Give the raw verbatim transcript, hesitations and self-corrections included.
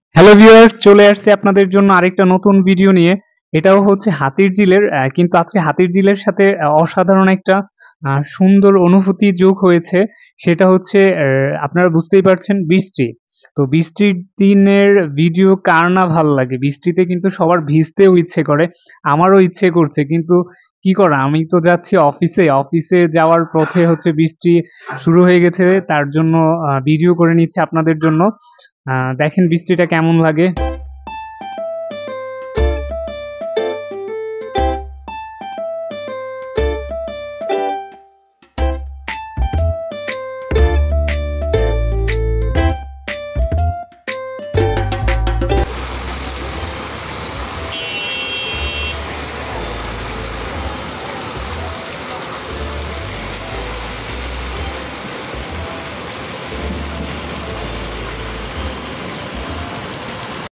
Hello viewers, চলে আসছে আপনাদের জন্য আরেকটা নতুন ভিডিও নিয়ে। এটাও হচ্ছে হাতিরঝিলের আহ, কিন্তু আজকে হাতিরঝিলের সাথে আহ, অসাধারণ একটা আহ, সুন্দর অনুভূতি যোগ হয়েছে। সেটা হচ্ছে আহ, আপনারা বুঝতেই পারছেন, বৃষ্টি। তো বৃষ্টির দিনের ভিডিও কার না ভালো লাগে? বৃষ্টিতে কিন্তু সবার ভিজতেও ইচ্ছে করে, আমারও ইচ্ছে করছে, কিন্তু কি করা, আমি তো যাচ্ছি অফিসে। অফিসে যাওয়ার পথে হচ্ছে বৃষ্টি শুরু হয়ে গেছে, তার জন্য ভিডিও করে নিচ্ছে আপনাদের জন্য। আহ, দেখেন বৃষ্টিটা কেমন লাগে।